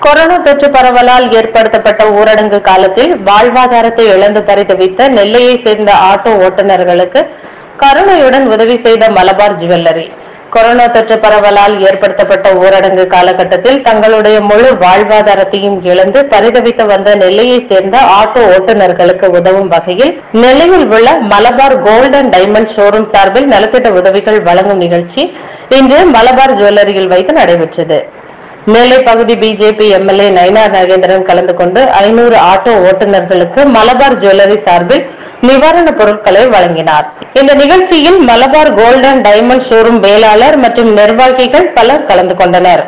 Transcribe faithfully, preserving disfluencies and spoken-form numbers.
Corona தொற்று பரவலால் ஏற்படுத்தப்பட்ட ஊரடங்கு காலத்தில் வாழ்வாதாரத்தை இழந்து பரிதவித்த நெல்லையை சேர்ந்த ஆட்டோ ஓட்டுநர்களுக்கு கருணையுடன் உதவி செய்த மலபார் ஜுவல்லரி. கொரோனா தொற்று பரவலால் ஏற்படுத்தப்பட்ட ஊரடங்கு காலகட்டத்தில் தங்களுடைய முழு வாழ்வாதாரத்தையும் இழந்து பரிதவித்து வந்த நெல்லையை சேர்ந்த ஆட்டோ ஓட்டுநர்களுக்கு உதவும் வகையில் நெல்லையில் உள்ள மலபார் கோல்டன் டைமண்ட் ஷோரூம் சார்பில் நலத்திட்ட உதவிகள் வழங்கும் நிகழ்ச்சி இன்று மலபார் ஜுவல்லரியில் வைத்து நடைபெற்றது. நெல்லை பகுதி பிஜேபி எம்எல்ஏ நயினார் நாகேந்திரன் கலந்து கொண்டு ஐநூறு ஆட்டோ ஓட்டுநர்களுக்கு மலபார் ஜுவல்லரி சார்பில் நிவாரணப் பொருட்களை வழங்கினார். இந்த நிகழ்ச்சியில் மலபார் கோல்டன் டைமண்ட் ஷோரூம் மேலாளர் மற்றும் நிர்வாகிகள் பலர் கலந்து கொண்டனர்.